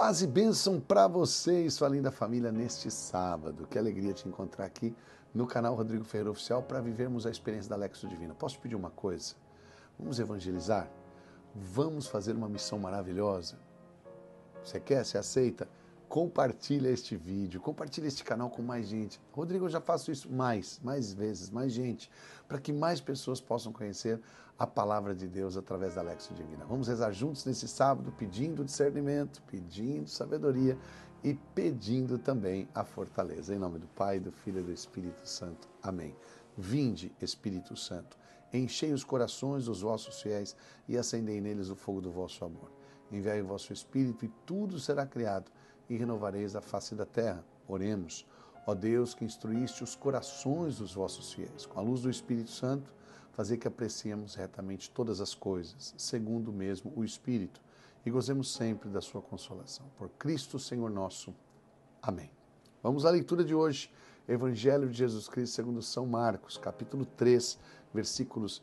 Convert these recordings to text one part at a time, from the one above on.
Paz e bênção para você e sua linda família neste sábado. Que alegria te encontrar aqui no canal Rodrigo Ferreira Oficial para vivermos a experiência da Lexo Divina. Posso pedir uma coisa? Vamos evangelizar? Vamos fazer uma missão maravilhosa? Você quer? Você aceita? Compartilha este vídeo, compartilha este canal com mais gente. Rodrigo, eu já faço isso mais vezes, mais gente, para que mais pessoas possam conhecer a palavra de Deus através da Lexo Divina. Vamos rezar juntos nesse sábado, pedindo discernimento, pedindo sabedoria e pedindo também a fortaleza. Em nome do Pai, do Filho e do Espírito Santo. Amém. Vinde, Espírito Santo, enchei os corações dos vossos fiéis e acendei neles o fogo do vosso amor. Enviai o vosso Espírito e tudo será criado e renovareis a face da terra. Oremos. Ó Deus, que instruíste os corações dos vossos fiéis, com a luz do Espírito Santo, fazer que apreciemos retamente todas as coisas, segundo mesmo o Espírito, e gozemos sempre da sua consolação. Por Cristo, Senhor nosso. Amém. Vamos à leitura de hoje. Evangelho de Jesus Cristo segundo São Marcos, capítulo 3, versículos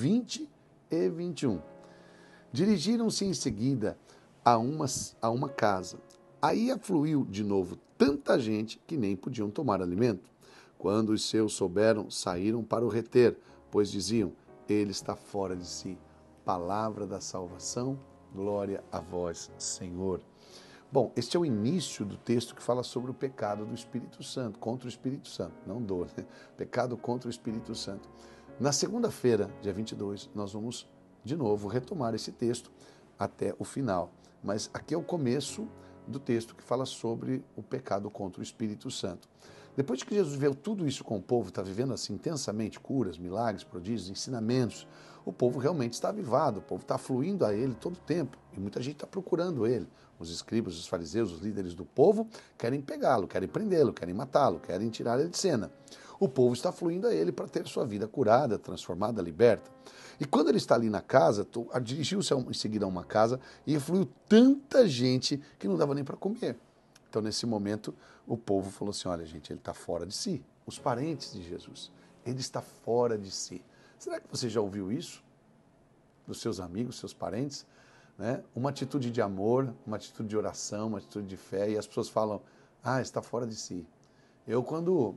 20 e 21. Dirigiram-se em seguida a uma casa. Aí afluiu de novo tanta gente que nem podiam tomar alimento. Quando os seus souberam, saíram para o reter, pois diziam, ele está fora de si. Palavra da salvação, glória a vós, Senhor. Bom, este é o início do texto que fala sobre o pecado do Espírito Santo, contra o Espírito Santo, não dor, né? Pecado contra o Espírito Santo. Na segunda-feira, dia 22, nós vamos de novo retomar esse texto até o final. Mas aqui é o começo do texto que fala sobre o pecado contra o Espírito Santo. Depois que Jesus viu tudo isso com o povo, está vivendo assim intensamente curas, milagres, prodígios, ensinamentos, o povo realmente está avivado, o povo está fluindo a ele todo o tempo e muita gente está procurando ele. Os escribas, os fariseus, os líderes do povo querem pegá-lo, querem prendê-lo, querem matá-lo, querem tirar ele de cena. O povo está fluindo a ele para ter sua vida curada, transformada, liberta. E quando ele está ali na casa, dirigiu-se em seguida a uma casa e fluiu tanta gente que não dava nem para comer. Então, nesse momento, o povo falou assim, olha, gente, ele está fora de si. Os parentes de Jesus, ele está fora de si. Será que você já ouviu isso? Dos seus amigos, seus parentes? Né? Uma atitude de amor, uma atitude de oração, uma atitude de fé, e as pessoas falam, está fora de si. Eu, quando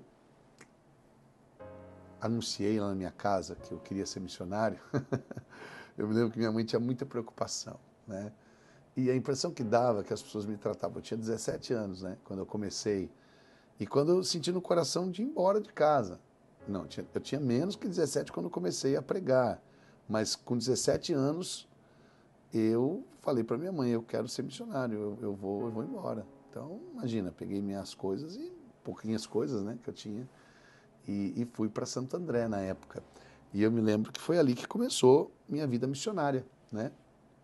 anunciei lá na minha casa que eu queria ser missionário, eu me lembro que minha mãe tinha muita preocupação, né? E a impressão que dava que as pessoas me tratavam, eu tinha 17 anos, né, quando eu comecei, e quando eu senti no coração de ir embora de casa. Não, eu tinha menos que 17 quando eu comecei a pregar, mas com 17 anos eu falei para minha mãe, eu quero ser missionário, eu vou embora. Então, imagina, peguei minhas coisas e pouquinhas coisas, né, que eu tinha, e fui para Santo André na época. E eu me lembro que foi ali que começou minha vida missionária, né?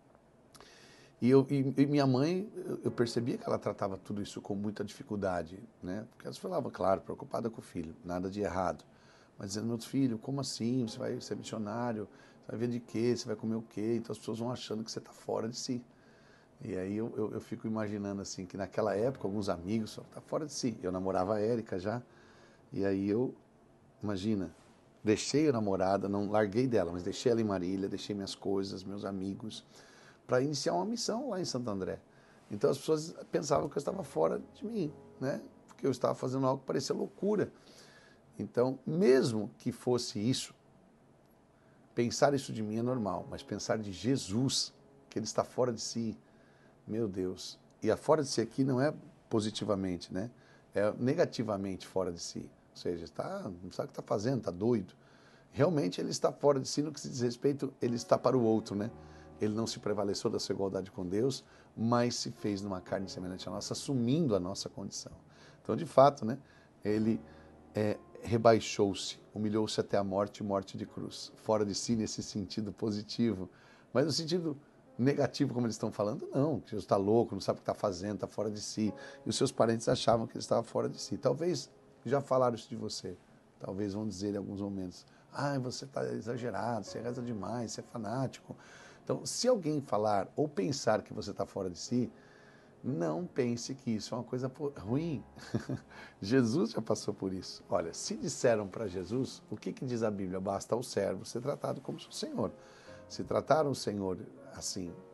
E minha mãe, eu percebia que ela tratava tudo isso com muita dificuldade, né? Porque ela falava, claro, preocupada com o filho, nada de errado. Mas dizendo, meu filho, como assim? Você vai ser missionário? Você vai ver de quê? Você vai comer o quê? Então as pessoas vão achando que você está fora de si. E aí eu fico imaginando assim, que naquela época, alguns amigos falavam, está fora de si. Eu namorava a Érica já, e aí imagina, deixei a namorada, não larguei dela, mas deixei ela em Marília, deixei minhas coisas, meus amigos, para iniciar uma missão lá em Santo André. Então as pessoas pensavam que eu estava fora de mim, né? Porque eu estava fazendo algo que parecia loucura. Então, mesmo que fosse isso, pensar isso de mim é normal, mas pensar de Jesus, que ele está fora de si, meu Deus. E a fora de si aqui não é positivamente, né? É negativamente fora de si. Ou seja, não sabe o que está fazendo, está doido. Realmente ele está fora de si no que se diz respeito, ele está para o outro, né? Ele não se prevaleceu da sua igualdade com Deus, mas se fez numa carne semelhante à nossa, assumindo a nossa condição. Então, de fato, né, ele rebaixou-se, humilhou-se até a morte e morte de cruz. Fora de si nesse sentido positivo, mas no sentido negativo, como eles estão falando, não. Jesus está louco, não sabe o que está fazendo, está fora de si. E os seus parentes achavam que ele estava fora de si. Talvez já falaram isso de você. Talvez vão dizer em alguns momentos, você está exagerado, você reza demais, você é fanático. Então, se alguém falar ou pensar que você está fora de si, não pense que isso é uma coisa ruim. Jesus já passou por isso. Olha, se disseram para Jesus, o que diz a Bíblia? Basta ao servo ser tratado como seu Senhor. Se trataram o Senhor assim,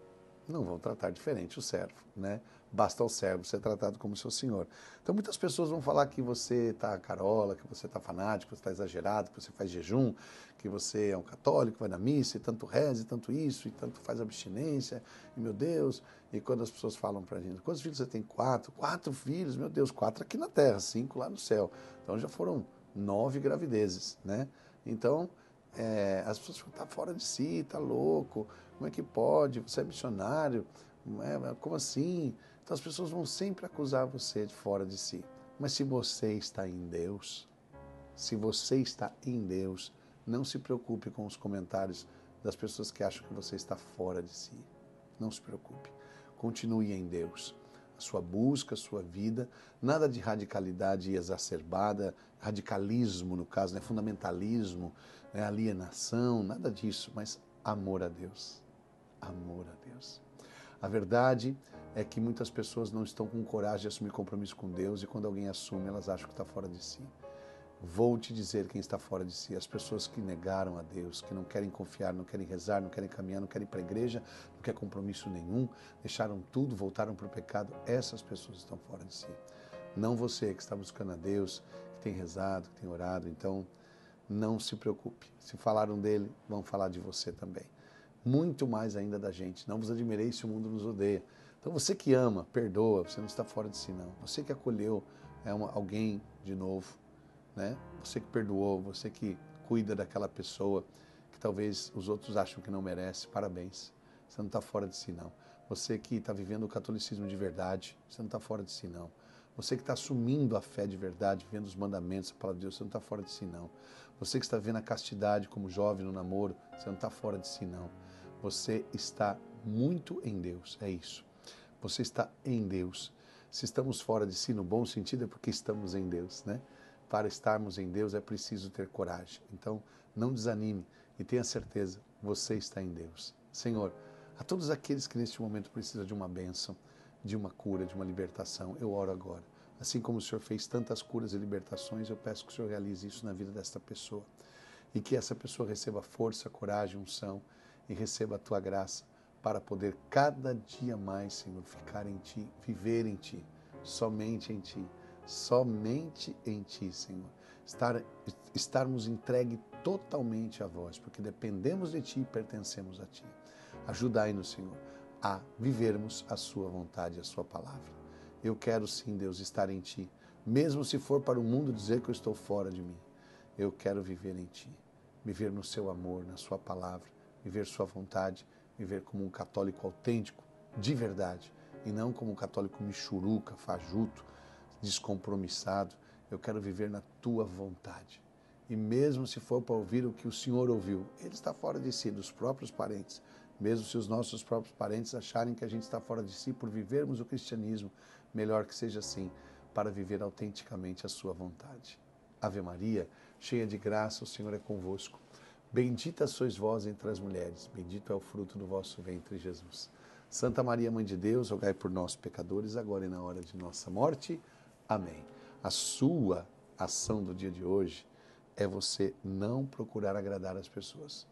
não vão tratar diferente o servo, né? Basta ao servo ser tratado como seu senhor. Então muitas pessoas vão falar que você está carola, que você está fanático, que você está exagerado, que você faz jejum, que você é um católico, vai na missa, e tanto reza, e tanto isso, e tanto faz abstinência, e meu Deus. E quando as pessoas falam pra gente, quantos filhos você tem? 4? 4 filhos, meu Deus, 4 aqui na terra, 5 lá no céu. Então já foram 9 gravidezes, né? Então, as pessoas falam, tá fora de si, tá louco, como é que pode? Você é missionário, como assim? Então as pessoas vão sempre acusar você de fora de si. Mas se você está em Deus, não se preocupe com os comentários das pessoas que acham que você está fora de si. Não se preocupe. Continue em Deus. A sua busca, a sua vida, nada de radicalidade exacerbada, radicalismo no caso, né? Fundamentalismo, né? Alienação, nada disso, mas amor a Deus. Amor a Deus. A verdade é que muitas pessoas não estão com coragem de assumir compromisso com Deus e quando alguém assume, elas acham que está fora de si. Vou te dizer quem está fora de si, as pessoas que negaram a Deus, que não querem confiar, não querem rezar, não querem caminhar, não querem ir para a igreja, não querem compromisso nenhum, deixaram tudo, voltaram para o pecado, essas pessoas estão fora de si. Não você que está buscando a Deus, que tem rezado, que tem orado, então não se preocupe. Se falaram dele, vão falar de você também. Muito mais ainda da gente. Não vos admireis se o mundo nos odeia. Então você que ama, perdoa, você não está fora de si não. Você que acolheu alguém de novo, né? Você que perdoou, você que cuida daquela pessoa que talvez os outros acham que não merece, parabéns. Você não está fora de si não. Você que está vivendo o catolicismo de verdade, você não está fora de si não. Você que está assumindo a fé de verdade, vivendo os mandamentos, a palavra de Deus, você não está fora de si não. Você que está vivendo a castidade como jovem no namoro, você não está fora de si não. Você está muito em Deus, é isso. Você está em Deus. Se estamos fora de si no bom sentido é porque estamos em Deus, né? Para estarmos em Deus é preciso ter coragem. Então, não desanime e tenha certeza, você está em Deus. Senhor, a todos aqueles que neste momento precisam de uma bênção, de uma cura, de uma libertação, eu oro agora. Assim como o Senhor fez tantas curas e libertações, eu peço que o Senhor realize isso na vida desta pessoa. E que essa pessoa receba força, coragem, unção e receba a Tua graça para poder cada dia mais, Senhor, ficar em Ti, viver em Ti, somente em Ti. Somente em Ti, Senhor. Estarmos entregue totalmente a Vós, porque dependemos de Ti e pertencemos a Ti. Ajudai-nos, Senhor, a vivermos a Sua vontade, a Sua palavra. Eu quero sim, Deus, estar em Ti, mesmo se for para o mundo dizer que eu estou fora de mim. Eu quero viver em Ti, viver no Seu amor, na Sua palavra, viver Sua vontade, viver como um católico autêntico, de verdade, e não como um católico michuruca, fajuto, descompromissado. Eu quero viver na Tua vontade. E mesmo se for para ouvir o que o Senhor ouviu, Ele está fora de si, dos próprios parentes. Mesmo se os nossos próprios parentes acharem que a gente está fora de si por vivermos o cristianismo, melhor que seja assim, para viver autenticamente a Sua vontade. Ave Maria, cheia de graça, o Senhor é convosco. Bendita sois vós entre as mulheres, bendito é o fruto do vosso ventre, Jesus. Santa Maria, Mãe de Deus, rogai por nós, pecadores, agora e na hora de nossa morte. Amém. A sua ação do dia de hoje é você não procurar agradar as pessoas.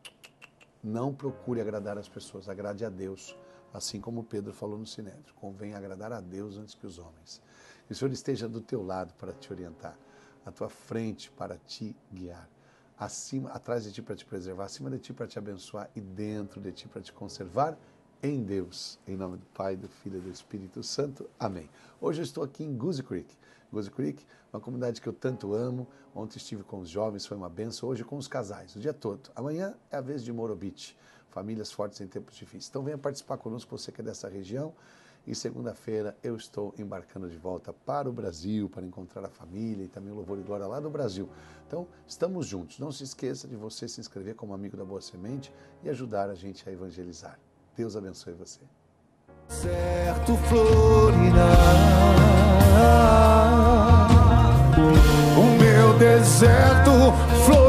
Não procure agradar as pessoas, agrade a Deus, assim como Pedro falou no Sinédrio. Convém agradar a Deus antes que os homens. Que o Senhor esteja do teu lado para te orientar, à tua frente para te guiar, acima, atrás de ti para te preservar, acima de ti para te abençoar e dentro de ti para te conservar em Deus. Em nome do Pai, do Filho e do Espírito Santo. Amém. Hoje eu estou aqui em Goose Creek. Goose Creek, uma comunidade que eu tanto amo. Ontem estive com os jovens, foi uma benção. Hoje com os casais, o dia todo. Amanhã é a vez de Moro Beach, famílias fortes em tempos difíceis. Então venha participar conosco, você que é dessa região. E segunda-feira eu estou embarcando de volta para o Brasil, para encontrar a família e também o Louvor e Glória lá do Brasil. Então, estamos juntos. Não se esqueça de você se inscrever como amigo da Boa Semente e ajudar a gente a evangelizar. Deus abençoe você. Certo florirá o meu deserto florirá.